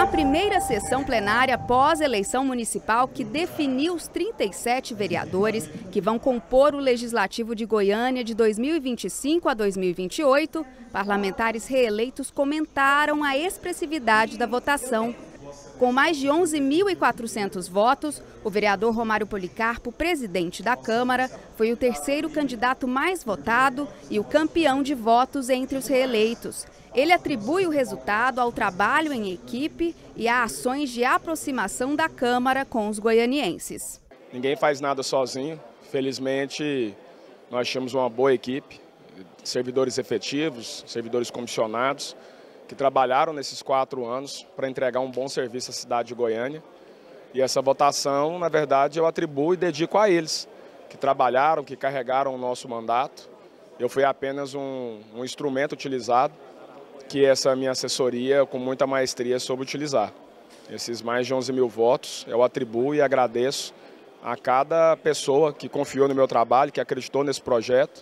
Na primeira sessão plenária pós-eleição municipal que definiu os 37 vereadores que vão compor o Legislativo de Goiânia de 2025 a 2028, parlamentares reeleitos comentaram a expressividade da votação. Com mais de 11.400 votos, o vereador Romário Policarpo, presidente da Câmara, foi o terceiro candidato mais votado e o campeão de votos entre os reeleitos. Ele atribui o resultado ao trabalho em equipe e a ações de aproximação da Câmara com os goianienses. Ninguém faz nada sozinho. Felizmente, nós temos uma boa equipe, servidores efetivos, servidores comissionados, que trabalharam nesses 4 anos para entregar um bom serviço à cidade de Goiânia. E essa votação, na verdade, eu atribuo e dedico a eles, que trabalharam, que carregaram o nosso mandato. Eu fui apenas um instrumento utilizado, que essa minha assessoria, com muita maestria, soube utilizar. Esses mais de 11 mil votos, eu atribuo e agradeço a cada pessoa que confiou no meu trabalho, que acreditou nesse projeto,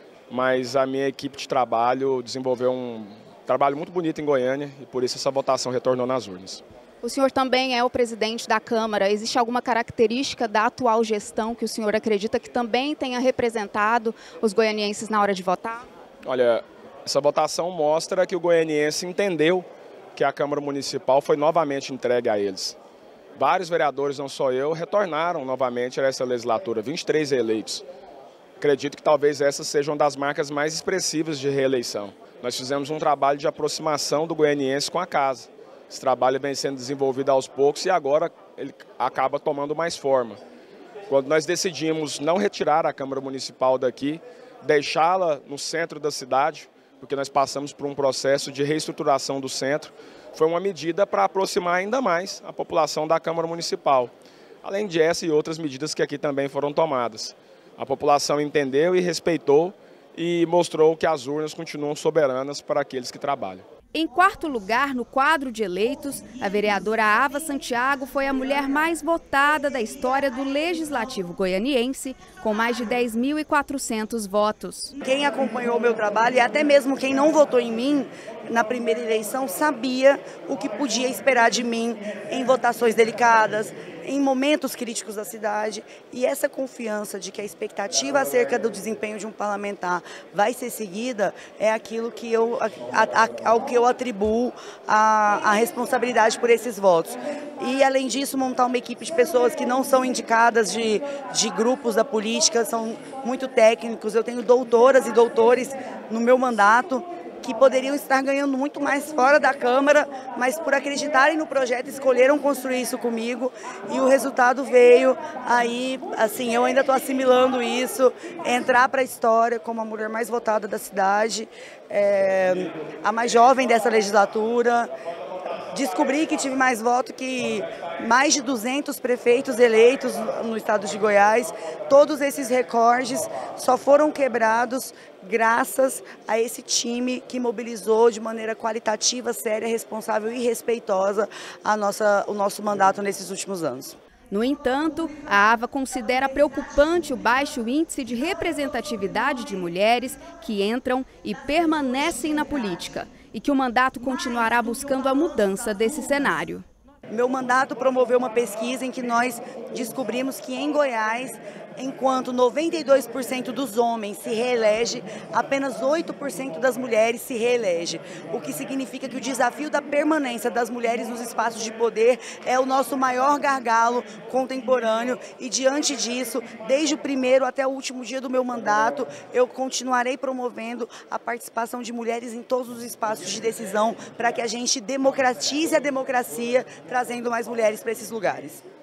mas a minha equipe de trabalho desenvolveu um trabalho muito bonito em Goiânia e por isso essa votação retornou nas urnas. O senhor também é o presidente da Câmara. Existe alguma característica da atual gestão que o senhor acredita que também tenha representado os goianienses na hora de votar? Olha, essa votação mostra que o goianiense entendeu que a Câmara Municipal foi novamente entregue a eles. Vários vereadores, não só eu, retornaram novamente a essa legislatura, 23 eleitos. Acredito que talvez essas sejam uma das marcas mais expressivas de reeleição. Nós fizemos um trabalho de aproximação do goianiense com a casa. Esse trabalho vem sendo desenvolvido aos poucos e agora ele acaba tomando mais forma. Quando nós decidimos não retirar a Câmara Municipal daqui, deixá-la no centro da cidade, porque nós passamos por um processo de reestruturação do centro, foi uma medida para aproximar ainda mais a população da Câmara Municipal. Além de essa e outras medidas que aqui também foram tomadas. A população entendeu e respeitou e mostrou que as urnas continuam soberanas para aqueles que trabalham. Em quarto lugar, no quadro de eleitos, a vereadora Ava Santiago foi a mulher mais votada da história do Legislativo goianiense, com mais de 10.400 votos. Quem acompanhou o meu trabalho e até mesmo quem não votou em mim na primeira eleição sabia o que podia esperar de mim em votações delicadas, em momentos críticos da cidade, e essa confiança de que a expectativa acerca do desempenho de um parlamentar vai ser seguida é aquilo que ao que eu atribuo a responsabilidade por esses votos. E, além disso, montar uma equipe de pessoas que não são indicadas de grupos da política, são muito técnicos. Eu tenho doutoras e doutores no meu mandato que poderiam estar ganhando muito mais fora da Câmara, mas por acreditarem no projeto, escolheram construir isso comigo e o resultado veio aí, assim, eu ainda estou assimilando isso, entrar para a história como a mulher mais votada da cidade, a mais jovem dessa legislatura. Descobri que tive mais voto que mais de 200 prefeitos eleitos no estado de Goiás. Todos esses recordes só foram quebrados graças a esse time que mobilizou de maneira qualitativa, séria, responsável e respeitosa o nosso mandato nesses últimos anos. No entanto, a Ava considera preocupante o baixo índice de representatividade de mulheres que entram e permanecem na política e que o mandato continuará buscando a mudança desse cenário. Meu mandato promoveu uma pesquisa em que nós descobrimos que em Goiás, enquanto 92% dos homens se reelege, apenas 8% das mulheres se reelege. O que significa que o desafio da permanência das mulheres nos espaços de poder é o nosso maior gargalo contemporâneo e, diante disso, desde o primeiro até o último dia do meu mandato, eu continuarei promovendo a participação de mulheres em todos os espaços de decisão para que a gente democratize a democracia, trazendo mais mulheres para esses lugares.